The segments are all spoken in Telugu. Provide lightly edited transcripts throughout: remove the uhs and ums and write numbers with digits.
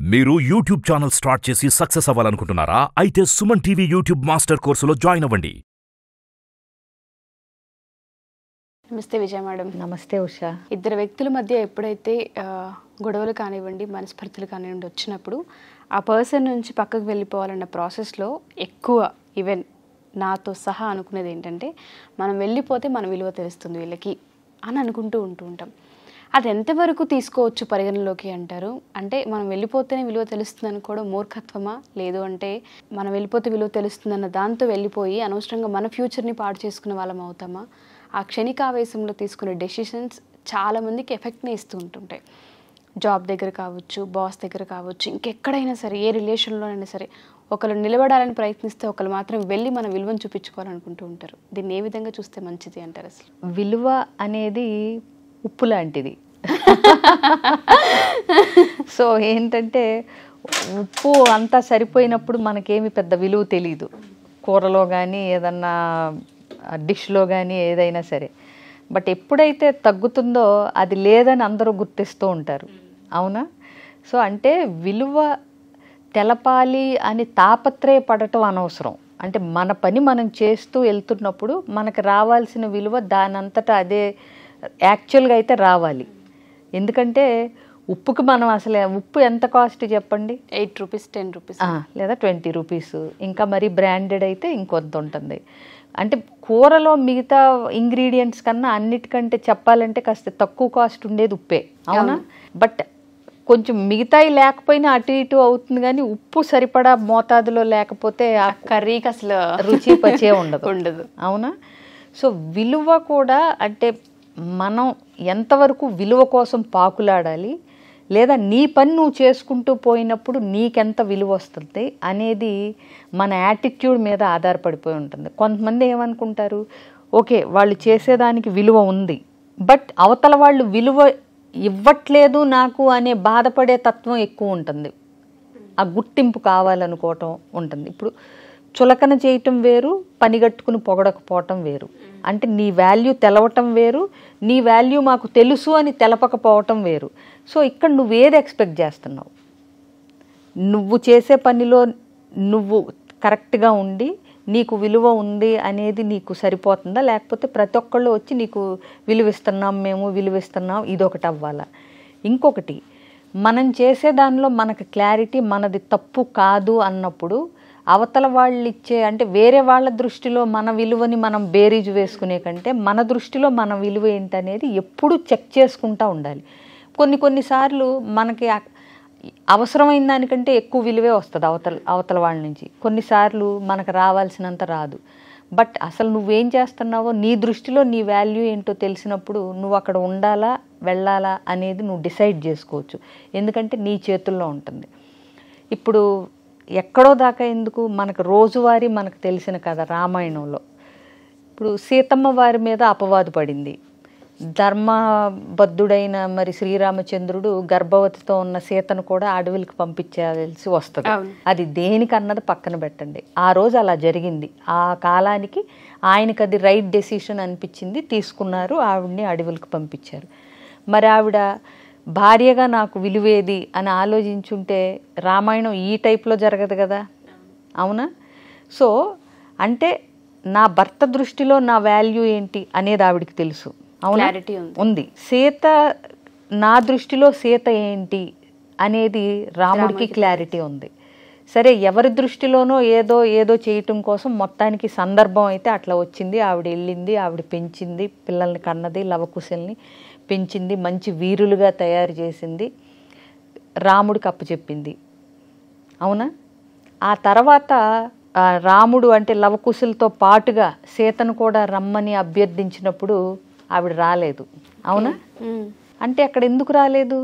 మీరు యూట్యూబ్ ఛానల్ స్టార్ట్ చేసి సక్సెస్ అవ్వాలనుకుంటున్నారా? అయితే సుమన్ టీవీ యూట్యూబ్ మాస్టర్ కోర్సులో జాయిన్ అవ్వండి. నమస్తే విజయ మేడం. నమస్తే ఉషా. ఇద్దరు వ్యక్తుల మధ్య ఎప్పుడైతే గొడవలు కానివ్వండి, మనస్పర్ధలు కానివ్వండి వచ్చినప్పుడు ఆ పర్సన్ నుంచి పక్కకు వెళ్ళిపోవాలన్న ప్రాసెస్లో ఎక్కువ ఈవెన్ నాతో సహా అనుకునేది ఏంటంటే, మనం వెళ్ళిపోతే మన విలువ తెలుస్తుంది వీళ్ళకి అని అనుకుంటూ ఉంటాం. అది ఎంతవరకు తీసుకోవచ్చు పరిగణలోకి అంటారు? అంటే మనం వెళ్ళిపోతేనే విలువ తెలుస్తుంది అనుకోవడం మూర్ఖత్వమా? లేదు అంటే మనం వెళ్ళిపోతే విలువ తెలుస్తుందన్న దాంతో వెళ్ళిపోయి అనవసరంగా మన ఫ్యూచర్ని పాడు చేసుకునే వాళ్ళం అవుతామా? ఆ క్షణికావేశంలో తీసుకునే డెసిషన్స్ చాలామందికి ఎఫెక్ట్ని ఇస్తూ ఉంటుంటాయి. జాబ్ దగ్గర కావచ్చు, బాస్ దగ్గర కావచ్చు, ఇంకెక్కడైనా సరే, ఏ రిలేషన్లోనైనా సరే ఒకరు నిలబడాలని ప్రయత్నిస్తే ఒకరు మాత్రం వెళ్ళి మన విలువను చూపించుకోవాలనుకుంటూ ఉంటారు. దీన్ని ఏ విధంగా చూస్తే మంచిది అంటారు? అసలు విలువ అనేది ఉప్పు లాంటిది. సో ఏంటంటే ఉప్పు అంతా సరిపోయినప్పుడు మనకేమి పెద్ద విలువ తెలీదు. కూరలో కానీ ఏదన్నా డిష్లో కానీ ఏదైనా సరే. బట్ ఎప్పుడైతే తగ్గుతుందో అది లేదని అందరూ గుర్తిస్తూ ఉంటారు. అవునా? సో అంటే విలువ తెలపాలి అని తాపత్రయపడటం అనవసరం. అంటే మన పని మనం చేస్తూ వెళ్తున్నప్పుడు మనకు రావాల్సిన విలువ దానంతటా అదే యాక్చువల్గా అయితే రావాలి. ఎందుకంటే ఉప్పుకి మనం అసలు ఉప్పు ఎంత కాస్ట్ చెప్పండి? 8 రూపీస్, 10 రూపీస్ లేదా 20 రూపీస్. ఇంకా మరి బ్రాండెడ్ అయితే ఇంకొంత ఉంటుంది. అంటే కూరలో మిగతా ఇంగ్రీడియంట్స్ కన్నా అన్నిటికంటే చెప్పాలంటే కాస్త తక్కువ కాస్ట్ ఉండేది ఉప్పే. అవునా? బట్ కొంచెం మిగతాయి లేకపోయినా అటు ఇటు అవుతుంది, కానీ ఉప్పు సరిపడా మోతాదులో లేకపోతే ఆ కర్రీకి అసలు రుచి పచ్చే ఉండదు. ఉండదు. అవునా? సో విలువ కూడా అంటే మనం ఎంతవరకు విలువ కోసం పాకులాడాలి, లేదా నీ పని నువ్వు చేసుకుంటూ పోయినప్పుడు నీకెంత విలువ వస్తుంది అనేది మన యాటిట్యూడ్ మీద ఆధారపడిపోయి ఉంటుంది. కొంతమంది ఏమనుకుంటారు, ఓకే వాళ్ళు చేసేదానికి విలువ ఉంది, బట్ అవతల వాళ్ళు విలువ ఇవ్వట్లేదు నాకు అనే బాధపడే తత్వం ఎక్కువ ఉంటుంది. ఆ గుర్తింపు కావాలనుకోవటం ఉంటుంది. ఇప్పుడు చులకన చేయటం వేరు, పనిగట్టుకుని పొగడకపోవటం వేరు. అంటే నీ వాల్యూ తెలవటం వేరు, నీ వాల్యూ మాకు తెలుసు అని తెలపకపోవటం వేరు. సో ఇక్కడ నువ్వేది ఎక్స్పెక్ట్ చేస్తున్నావు? నువ్వు చేసే పనిలో నువ్వు కరెక్ట్గా ఉండి నీకు విలువ ఉంది అనేది నీకు సరిపోతుందా? లేకపోతే ప్రతి ఒక్కళ్ళు వచ్చి నీకు విలువిస్తున్నాం, మేము విలువిస్తున్నాం, ఇదొకటి అవ్వాలా? ఇంకొకటి, మనం చేసే దానిలో మనకు క్లారిటీ మనది తప్పు కాదు అన్నప్పుడు అవతల వాళ్ళు ఇచ్చే అంటే వేరే వాళ్ళ దృష్టిలో మన విలువని మనం బేరీజు వేసుకునే కంటే మన దృష్టిలో మన విలువ ఏంటనేది ఎప్పుడూ చెక్ చేసుకుంటూ ఉండాలి. కొన్నిసార్లు మనకి అవసరమైన దానికంటే ఎక్కువ విలువే వస్తుంది అవతల వాళ్ళ నుంచి. కొన్నిసార్లు మనకు రావాల్సినంత రాదు. బట్ అసలు నువ్వేం చేస్తున్నావో నీ దృష్టిలో నీ వాల్యూ ఏంటో తెలిసినప్పుడు నువ్వు అక్కడ ఉండాలా వెళ్ళాలా అనేది నువ్వు డిసైడ్ చేసుకోవచ్చు. ఎందుకంటే నీ చేతుల్లో ఉంటుంది. ఇప్పుడు ఎక్కడో దాకా ఎందుకు, మనకు రోజువారీ మనకు తెలిసిన కథ రామాయణంలో. ఇప్పుడు సీతమ్మ వారి మీద అపవాదు పడింది. ధర్మబద్ధుడైన మరి శ్రీరామచంద్రుడు గర్భవతితో ఉన్న సీతను కూడా అడవులకు పంపించాల్సి వస్తుంది. అది దేనికన్నది పక్కన పెట్టండి, ఆ రోజు అలా జరిగింది. ఆ కాలానికి ఆయనకు అది రైట్ డెసిషన్ అనిపించింది, తీసుకున్నారు, ఆవిడ్ని అడవులకు పంపించారు. మరి ఆవిడ భార్యగా నాకు విలువేది అని ఆలోచించుంటే రామాయణం ఈ టైప్లో జరగదు కదా. అవునా? సో అంటే నా భర్త దృష్టిలో నా వాల్యూ ఏంటి అనేది ఆవిడికి తెలుసు. అవునా? ఉంది. సీత నా దృష్టిలో సీత ఏంటి అనేది రాముడికి క్లారిటీ ఉంది. సరే, ఎవరి దృష్టిలోనో ఏదో చేయటం కోసం మొత్తానికి సందర్భం అయితే అట్లా వచ్చింది. ఆవిడ వెళ్ళింది, ఆవిడ పెంచింది, పిల్లల్ని కన్నది, లవకుశల్ని పెంచింది, మంచి వీరులుగా తయారు చేసింది, రాముడికి అప్పచెప్పింది. అవునా? ఆ తర్వాత రాముడు అంటే లవకుశలతో పాటుగా సీతను కూడా రమ్మని అభ్యర్థించినప్పుడు ఆవిడ రాలేదు. అవునా? అంటే అక్కడ ఎందుకు రాలేదు?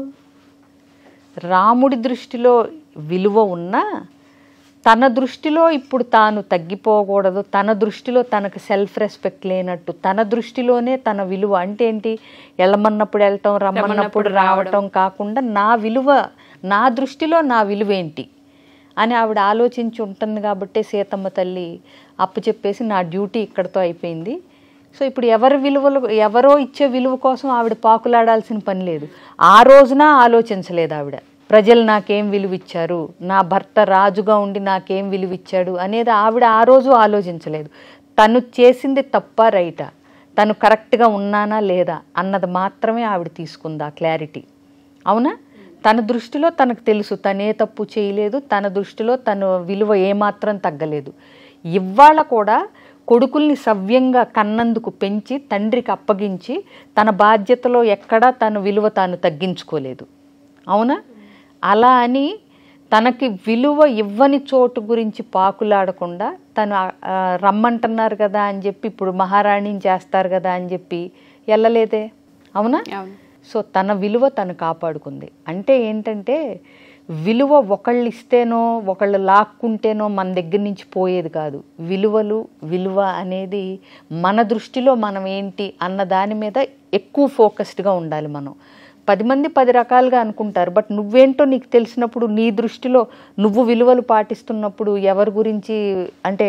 రాముడి దృష్టిలో విలువ ఉన్నా తన దృష్టిలో ఇప్పుడు తాను తగ్గిపోకూడదు, తన దృష్టిలో తనకు సెల్ఫ్ రెస్పెక్ట్ లేనట్టు, తన దృష్టిలోనే తన విలువ అంటే ఏంటి, వెళ్ళమన్నప్పుడు వెళ్ళటం, రమ్మన్నప్పుడు రావటం కాకుండా నా విలువ, నా దృష్టిలో నా విలువ ఏంటి అని ఆవిడ ఆలోచించి ఉంటుంది. కాబట్టి సీతమ్మ తల్లి అప్పు చెప్పేసి నా డ్యూటీ ఇక్కడితో అయిపోయింది. సో ఇప్పుడు ఎవరో ఇచ్చే విలువ కోసం ఆవిడ పాకులాడాల్సిన పని లేదు. ఆ రోజున ఆలోచించలేదు ఆవిడ. ప్రజలు నాకేం విలువిచ్చారు, నా భర్త రాజుగా ఉండి నాకేం విలువిచ్చాడు అనేది ఆవిడ ఆ రోజు ఆలోచించలేదు. తను చేసింది తప్ప రైటా, తను కరెక్ట్గా ఉన్నానా లేదా అన్నది మాత్రమే ఆవిడ తీసుకుంది, ఆ క్లారిటీ. అవునా? తన దృష్టిలో తనకు తెలుసు తనే తప్పు చేయలేదు, తన దృష్టిలో తన విలువ ఏమాత్రం తగ్గలేదు. ఇవాళ కూడా కొడుకుల్ని సవ్యంగా కన్నందుకు పెంచి తండ్రికి అప్పగించి తన బాధ్యతలో ఎక్కడా తన విలువ తాను తగ్గించుకోలేదు. అవునా? అలా అని తనకి విలువ ఇవ్వని చోటు గురించి పాకులాడకుండా తను రమ్మంటున్నారు కదా అని చెప్పి ఇప్పుడు మహారాణిని చేస్తారు కదా అని చెప్పి వెళ్ళలేదే. అవునా? సో తన విలువ తను కాపాడుకుంది. అంటే ఏంటంటే విలువ ఒకళ్ళు ఇస్తేనో ఒకళ్ళు లాక్కుంటేనో మన దగ్గర నుంచి పోయేది కాదు. విలువ అనేది మన దృష్టిలో మనం ఏంటి అన్న దాని మీద ఎక్కువ ఫోకస్డ్గా ఉండాలి మనం. 10 మంది 10 రకాలుగా అనుకుంటారు, బట్ నువ్వేంటో నీకు తెలిసినప్పుడు నీ దృష్టిలో నువ్వు విలువలు పాటిస్తున్నప్పుడు ఎవరి గురించి అంటే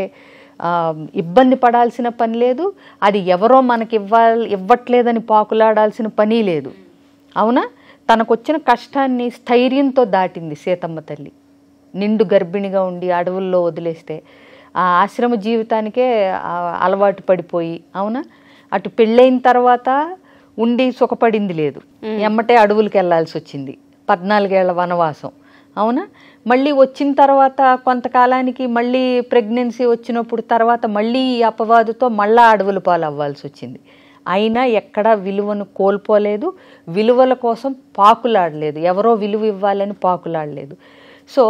ఇబ్బంది పడాల్సిన పని లేదు, అది ఎవరో మనకి ఇవ్వట్లేదని పాకులాడాల్సిన పని లేదు. అవునా? తనకొచ్చిన కష్టాన్ని స్థైర్యంతో దాటింది సీతమ్మ తల్లి. నిండు గర్భిణిగా ఉండి అడవుల్లో వదిలేస్తే ఆ ఆశ్రమ జీవితానికే అలవాటు పడిపోయి, అవునా, అటు పెళ్ళైన తర్వాత ఉండి సుఖపడింది లేదు, ఎమ్మటే అడవులకు వెళ్ళాల్సి వచ్చింది, 14 ఏళ్ల వనవాసం. అవునా? మళ్ళీ వచ్చిన తర్వాత కొంతకాలానికి మళ్ళీ ప్రెగ్నెన్సీ వచ్చినప్పుడు తర్వాత మళ్ళీ ఈ అపవాదుతో మళ్ళా అడవుల పాలు అవ్వాల్సి వచ్చింది. అయినా ఎక్కడా విలువను కోల్పోలేదు, విలువల కోసం పాకులాడలేదు, ఎవరో విలువ ఇవ్వాలని పాకులాడలేదు. సో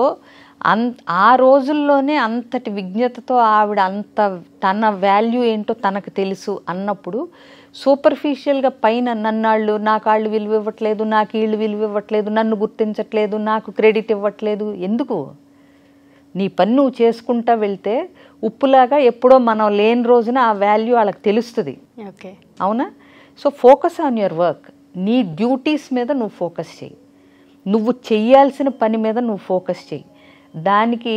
ఆ రోజుల్లోనే అంతటి విజ్ఞతతో ఆవిడ తన వాల్యూ ఏంటో తనకు తెలుసు అన్నప్పుడు సూపర్ఫిషియల్గా పైన నన్నాళ్ళు నాకు వాళ్ళు విలువ ఇవ్వట్లేదు, నాకు వీళ్ళు విలువ ఇవ్వట్లేదు, నన్ను గుర్తించట్లేదు, నాకు క్రెడిట్ ఇవ్వట్లేదు, ఎందుకు? నీ పని నువ్వు చేసుకుంటా వెళ్తే ఉప్పులాగా ఎప్పుడో మనం లేని రోజున ఆ వాల్యూ వాళ్ళకి తెలుస్తుంది. ఓకే. అవునా? So focus on your work. నీ డ్యూటీస్ మీద నువ్వు ఫోకస్ చేయి, నువ్వు చెయ్యాల్సిన పని మీద నువ్వు ఫోకస్ చేయి. దానికి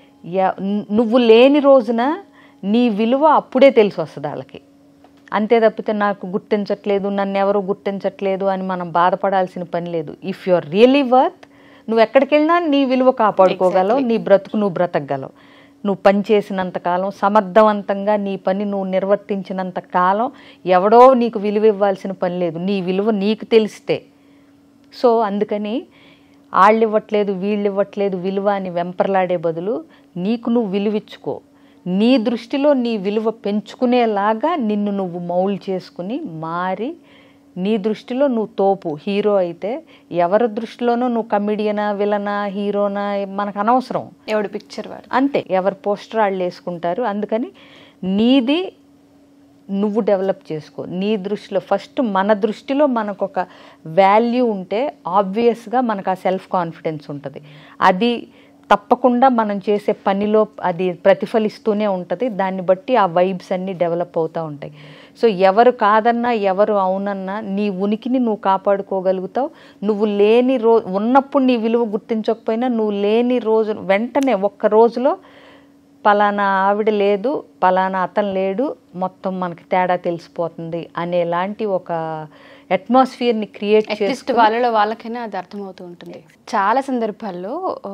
నువ్వు లేని రోజున నీ విలువ అప్పుడే తెలిసి వస్తుంది వాళ్ళకి. అంతే తప్పితే నాకు గుర్తించట్లేదు, నన్ను ఎవరు గుర్తించట్లేదు అని మనం బాధపడాల్సిన పని లేదు. If you are really worth, నువ్వు ఎక్కడికి వెళ్ళినా నీ విలువ కాపాడుకోగలవు, నీ బ్రతుకు నువ్వు బ్రతకగలవు. నువ్వు పని చేసినంతకాలం, సమర్థవంతంగా నీ పని నువ్వు నిర్వర్తించినంత కాలం ఎవడో నీకు విలువ ఇవ్వాల్సిన పని లేదు, నీ విలువ నీకు తెలిస్తే. సో అందుకని వాళ్ళు ఇవ్వట్లేదు వీళ్ళు ఇవ్వట్లేదు విలువ అని వెంపర్లాడే బదులు నీకు నువ్వు విలువిచ్చుకో. నీ దృష్టిలో నీ విలువ పెంచుకునేలాగా నిన్ను నువ్వు మౌల్డ్ చేసుకుని మారి, నీ దృష్టిలో నువ్వు తోపు హీరో అయితే ఎవరి దృష్టిలోనో నువ్వు కమెడియనా, విలనా, హీరోనా మనకు అనవసరం. ఎవడు పిక్చర్ వాడు అంతే, ఎవరి పోస్టర్ వాళ్ళు వేసుకుంటారు. అందుకని నీది నువ్వు డెవలప్ చేసుకో. నీ దృష్టిలో ఫస్ట్ మన దృష్టిలో మనకు ఒక వాల్యూ ఉంటే ఆబ్వియస్గా మనకు ఆ సెల్ఫ్ కాన్ఫిడెన్స్ ఉంటుంది. అది తప్పకుండా మనం చేసే పనిలో అది ప్రతిఫలిస్తూనే ఉంటుంది. దాన్ని బట్టి ఆ వైబ్స్ అన్నీ డెవలప్ అవుతూ ఉంటాయి. సో ఎవరు కాదన్నా ఎవరు అవునన్నా నీ ఉనికిని నువ్వు కాపాడుకోగలుగుతావు. నువ్వు లేని ఉన్నప్పుడు నీ విలువ గుర్తించకపోయినా నువ్వు లేని రోజు వెంటనే ఒక్క రోజులో పలానా ఆవిడ లేదు, పలానా అతను లేడు, మొత్తం మనకి తేడా తెలిసిపోతుంది అనేలాంటి ఒక అట్మాస్ఫియర్ని క్రియేట్ చేసి వాళ్ళకైనా అది అర్థమవుతూ ఉంటుంది. చాలా సందర్భాల్లో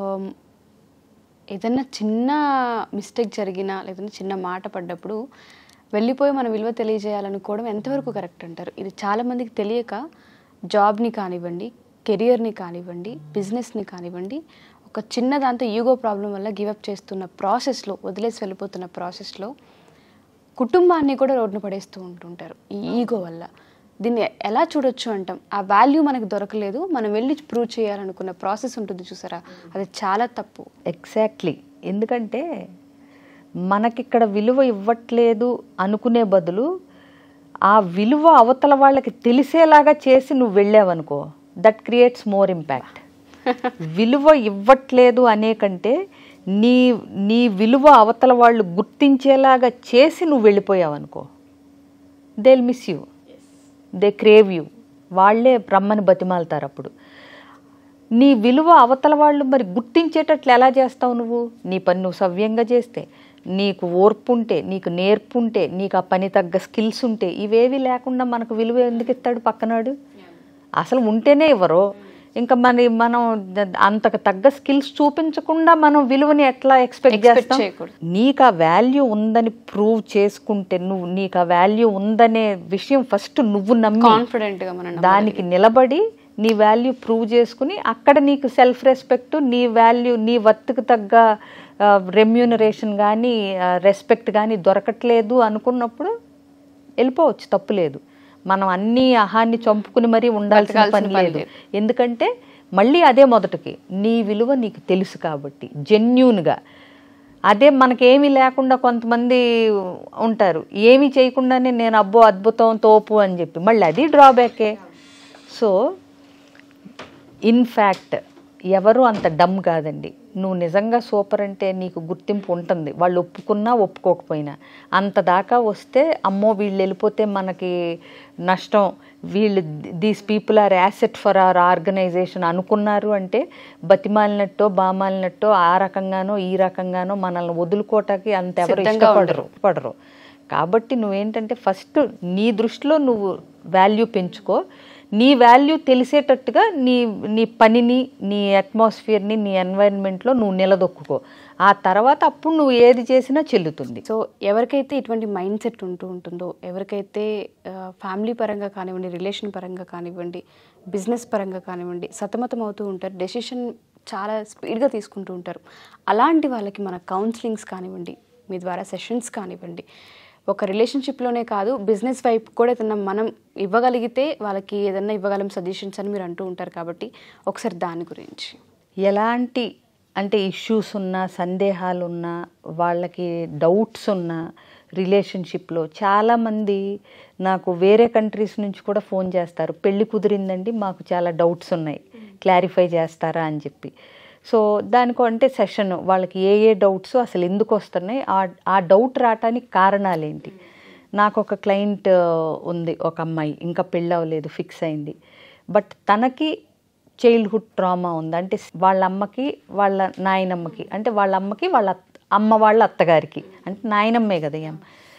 ఏదన్నా చిన్న మిస్టేక్ జరిగినా లేదంటే చిన్న మాట పడ్డప్పుడు వెళ్ళిపోయి మన విలువ తెలియజేయాలనుకోవడం ఎంతవరకు కరెక్ట్ అంటారు? ఇది చాలామందికి తెలియక జాబ్ని కానివ్వండి, కెరియర్ని కానివ్వండి, బిజినెస్ని కానివ్వండి, ఒక చిన్న దాంతో ఈగో ప్రాబ్లం వల్ల గివప్ చేస్తున్న ప్రాసెస్లో, వదిలేసి వెళ్ళిపోతున్న ప్రాసెస్లో కుటుంబాన్ని కూడా రోడ్డున పడేస్తూ ఉంటుంటారు ఈ ఈగో వల్ల. దీన్ని ఎలా చూడొచ్చు అంటాం? ఆ వాల్యూ మనకు దొరకలేదు, మనం వెళ్ళి ప్రూవ్ చేయాలనుకున్న ప్రాసెస్ ఉంటుంది చూసారా, అది చాలా తప్పు. ఎగ్జాక్ట్లీ. ఎందుకంటే మనకిక్కడ విలువ ఇవ్వట్లేదు అనుకునే బదులు ఆ విలువ అవతల వాళ్ళకి తెలిసేలాగా చేసి నువ్వు వెళ్ళావనుకో, దట్ క్రియేట్స్ మోర్ ఇంపాక్ట్. విలువ ఇవ్వట్లేదు అనే కంటే నీ విలువ అవతల వాళ్ళు గుర్తించేలాగా చేసి నువ్వు వెళ్ళిపోయావనుకో, they will miss you, they crave you, వాళ్ళే రమ్మని బతిమాలుతారు. అప్పుడు నీ విలువ అవతల వాళ్ళు మరి గుర్తించేటట్లు ఎలా చేస్తావు? నువ్వు నీ పని నువ్వు సవ్యంగా చేస్తే, నీకు ఓర్పు ఉంటే, నీకు నేర్పు ఉంటే, నీకు ఆ పని తగ్గ స్కిల్స్ ఉంటే, ఇవేవి లేకుండా మనకు విలువ ఎందుకు ఇస్తాడు పక్కనాడు? అసలు ఉంటేనే ఇవ్వరు. ఇంకా మనం అంతకు తగ్గ స్కిల్స్ చూపించకుండా మనం విలువని ఎట్లా ఎక్స్పెక్ట్ చేస్తాం? నీకు ఆ వాల్యూ ఉందని ప్రూవ్ చేసుకుంటే, నీకు ఆ వాల్యూ ఉందనే విషయం ఫస్ట్ నువ్వు నమ్మి కాన్ఫిడెంట్గా దానికి నిలబడి నీ వాల్యూ ప్రూవ్ చేసుకుని అక్కడ నీకు సెల్ఫ్ రెస్పెక్ట్, నీ వాల్యూ, నీ వర్త్కి తగ్గ రెమ్యూనరేషన్ కానీ రెస్పెక్ట్ కానీ దొరకట్లేదు అనుకున్నప్పుడు వెళ్ళిపోవచ్చు, తప్పులేదు. మనం అన్ని అహాన్ని చంపుకుని మరీ ఉండాల్సిన పని లేదు. ఎందుకంటే మళ్ళీ అదే మొదటికి నీ విలువ నీకు తెలుసు కాబట్టి జెన్యూన్గా. అదే మనకేమీ లేకుండా కొంతమంది ఉంటారు, ఏమీ చేయకుండానే నేను అబ్బో అద్భుతం తోపు అని చెప్పి, మళ్ళీ అది డ్రాబ్యాకే. సో ఇన్ఫ్యాక్ట్ ఎవరు అంత డమ్ కాదండి. నువ్వు నిజంగా సూపర్ అంటే నీకు గుర్తింపు ఉంటుంది, వాళ్ళు ఒప్పుకున్నా ఒప్పుకోకపోయినా. అంత దాకా వస్తే అమ్మో వీళ్ళు వెళ్ళిపోతే మనకి నష్టం, వీళ్ళు these people are asset for our organisation అనుకున్నారు అంటే బతిమాలినట్టో బామాలినట్టో ఆ రకంగానో ఈ రకంగానో మనల్ని వదులుకోవటానికి అంత ఎవరు ఇష్టపడరు. కాబట్టి నువ్వేంటంటే ఫస్ట్ నీ దృష్టిలో నువ్వు వాల్యూ పెంచుకో. నీ వాల్యూ తెలిసేటట్టుగా నీ పనిని, నీ అట్మాస్ఫియర్ని, నీ ఎన్వైరన్మెంట్లో నువ్వు నిలదొక్కుకో. ఆ తర్వాత అప్పుడు నువ్వు ఏది చేసినా చెల్లుతుంది. సో ఎవరికైతే ఇటువంటి మైండ్ సెట్ ఉంటుందో, ఎవరికైతే ఫ్యామిలీ పరంగా కానివ్వండి, రిలేషన్ పరంగా కానివ్వండి, బిజినెస్ పరంగా కానివ్వండి సతమతం అవుతూ ఉంటారు, డెసిషన్ చాలా స్పీడ్గా తీసుకుంటూ ఉంటారు, అలాంటి వాళ్ళకి మన కౌన్సిలింగ్స్ కానివ్వండి, మీ ద్వారా సెషన్స్ కానివ్వండి, ఒక రిలేషన్షిప్లోనే కాదు బిజినెస్ వైపు కూడా ఏదన్నా మనం ఇవ్వగలిగితే వాళ్ళకి ఏదన్నా ఇవ్వగలం సజెషన్స్ అని మీరు అంటూ ఉంటారు. కాబట్టి ఒకసారి దాని గురించి ఎలాంటి అంటే ఇష్యూస్ ఉన్నా, సందేహాలు ఉన్నా, వాళ్ళకి డౌట్స్ ఉన్నా రిలేషన్షిప్లో చాలామంది నాకు వేరే కంట్రీస్ నుంచి కూడా ఫోన్ చేస్తారు, పెళ్ళి కుదిరిందండి మాకు చాలా డౌట్స్ ఉన్నాయి క్లారిఫై చేస్తారా అని చెప్పి. సో దానికో అంటే సెషన్ వాళ్ళకి ఏ డౌట్స్ అసలు ఎందుకు వస్తున్నాయి, ఆ డౌట్ రావటానికి కారణాలు ఏంటి. నాకు ఒక క్లయింట్ ఉంది, ఒక అమ్మాయి ఇంకా పెళ్ళి అవ్వలేదు, ఫిక్స్ అయింది, బట్ తనకి చైల్డ్హుడ్ ట్రామా ఉంది. అంటే వాళ్ళ అమ్మకి వాళ్ళ నాయనమ్మకి, అంటే వాళ్ళ అమ్మకి వాళ్ళ అమ్మ వాళ్ళ అత్తగారికి, అంటే నాయనమ్మే కదా ఏం.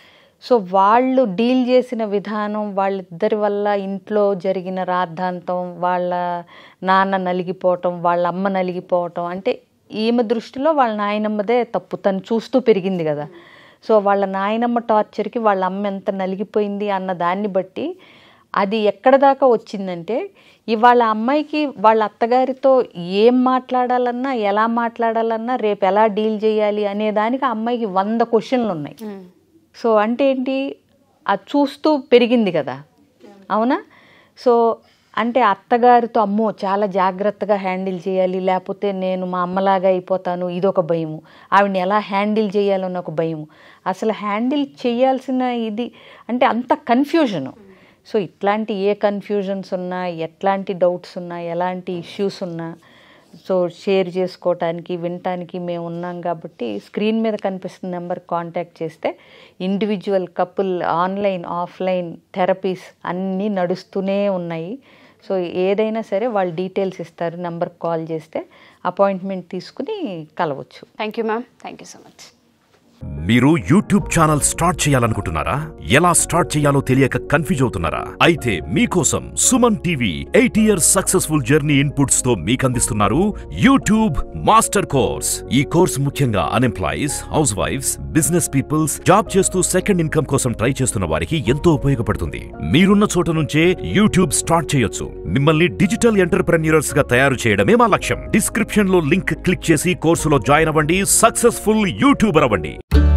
సో వాళ్ళు డీల్ చేసిన విధానం, వాళ్ళిద్దరి వల్ల ఇంట్లో జరిగిన రాద్ధాంతం, వాళ్ళ నాన్న నలిగిపోవటం, వాళ్ళ అమ్మ నలిగిపోవటం, అంటే ఈమె దృష్టిలో వాళ్ళ నాయనమ్మదే తప్పు, తను చూస్తూ పెరిగింది కదా. సో వాళ్ళ నాయనమ్మ టార్చర్కి వాళ్ళ అమ్మ ఎంత నలిగిపోయింది అన్న దాన్ని బట్టి అది ఎక్కడ దాకా వచ్చిందంటే, ఇవాళ అమ్మాయికి వాళ్ళ అత్తగారితో ఏం మాట్లాడాలన్నా, ఎలా మాట్లాడాలన్నా, రేపు ఎలా డీల్ చేయాలి అనే దానికి ఆ అమ్మాయికి 100 క్వశ్చన్లు ఉన్నాయి. సో అంటే ఏంటి, అది చూస్తూ పెరిగింది కదా, అవునా. సో అంటే అత్తగారితో అమ్మో చాలా జాగ్రత్తగా హ్యాండిల్ చేయాలి, లేకపోతే నేను మా అమ్మలాగా అయిపోతాను, ఇదొక భయము. ఆవిడని ఎలా హ్యాండిల్ చేయాలన్న ఒక భయము. అసలు హ్యాండిల్ చేయాల్సిన ఇది అంటే అంత కన్ఫ్యూజను. సో ఇట్లాంటి ఏ కన్ఫ్యూజన్స్ ఉన్నా, ఎట్లాంటి డౌట్స్ ఉన్నా, ఎలాంటి ఇష్యూస్ ఉన్నా సో షేర్ చేసుకోవటానికి, వినటానికి మేము ఉన్నాం. కాబట్టి స్క్రీన్ మీద కనిపిస్తున్న నెంబర్కి కాంటాక్ట్ చేస్తే individual, couple, online, offline therapies అన్నీ నడుస్తూనే ఉన్నాయి. సో ఏదైనా సరే వాళ్ళు డీటెయిల్స్ ఇస్తారు, నెంబర్కి కాల్ చేస్తే అపాయింట్మెంట్ తీసుకుని కలవచ్చు. Thank you ma'am, thank you so much. మీరు యూట్యూబ్ ఛానల్ స్టార్ట్ చేయాలనుకుంటున్నారా? ఎలా స్టార్ట్ చేయాలో తెలియక కన్ఫ్యూజ్ అవుతున్నారా? అయితే మీకోసం Suman TV 8 years successful journey inputs తో మీకు అందిస్తున్నారు యూట్యూబ్ మాస్టర్ కోర్స్. ఈ కోర్స్ ముఖ్యంగా unemployees, house wifes, business peoples, job చేస్తూ సెకండ్ ఇన్కమ్ కోసం ట్రై చేస్తున్న వారికి ఎంతో ఉపయోగపడుతుంది. మీరున్న చోట నుంచే యూట్యూబ్ స్టార్ట్ చేయొచ్చు. మిమ్మల్ని డిజిటల్ ఎంటర్‌ప్రెన్యూర్స్ గా తయారు చేయడమే మా లక్ష్యం. డిస్క్రిప్షన్ లో లింక్ క్లిక్ చేసి కోర్సులో జాయిన్ అవ్వండి, సక్సెస్ఫుల్ యూట్యూబర్ అవ్వండి.